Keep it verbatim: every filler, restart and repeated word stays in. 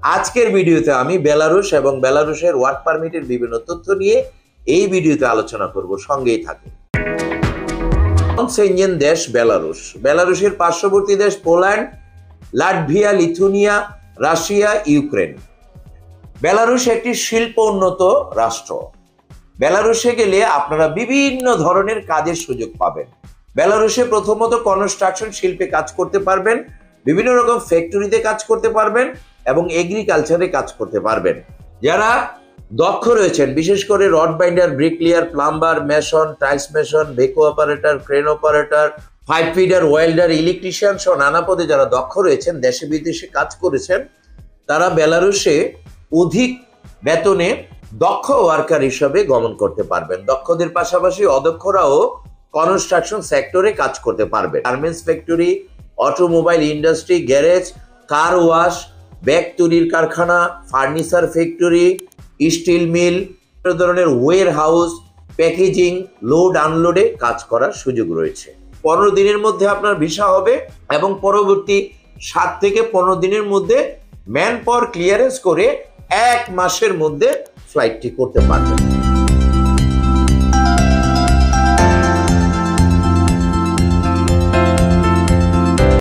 আজকের ভিডিওতে আমি বেলারুশ এবং বেলারুশের ওয়ার্ক পারমিটের বিভিন্ন তথ্য নিয়ে এই ভিডিওতে আলোচনা করব, সঙ্গেই থাকুন। সেনজেন দেশ বেলারুশ। বেলারুশের পার্শ্ববর্তী দেশ Poland, Latvia, Lithuania, Russia, Ukraine. Belarus একটি শিল্প উন্নত রাষ্ট্র। বেলারুশে গেলে আপনারা বিভিন্ন ধরনের কাজের সুযোগ পাবেন। বেলারুশে প্রথমত কনস্ট্রাকশন শিল্পে কাজ করতে পারবেন, বিভিন্ন রকম ফ্যাক্টরিতে কাজ করতে পারবেন এবং এগ্রিকালচারে কাজ করতে পারবেন। যারা দক্ষ রয়েছেন, বিশেষ করে rod binder, bricklayer, plumber, mason, tiles mason, ভেকো operator, crane operator, pipe fitter, welder, electrician সহ নানা পদে যারা দক্ষ রয়েছেন, দেশে বিদেশে কাজ করেছেন, তারা বেলারুশে অধিক বেতনে দক্ষ ওয়ার্কার হিসাবে গমন করতে পারবেন। দক্ষদের পাশাপাশি অদক্ষরাও কনস্ট্রাকশন সেক্টরে কাজ করতে পারবে। Garments factory, automobile industry, garage, car wash, bag তৈরির কারখানা, ফার্নিচার ফ্যাক্টরি, স্টিল মিল, ধরনের ওয়্যার হাউস, প্যাকেজিং, লোড আনলোডে কাজ করার সুযোগ রয়েছে। পনেরো দিনের মধ্যে আপনার ভিসা হবে এবং পরবর্তী সাত থেকে পনেরো দিনের মধ্যে ম্যান পাওয়ার ক্লিয়ারেন্স করে এক মাসের মধ্যে ফ্লাইটটি করতে পারবেন।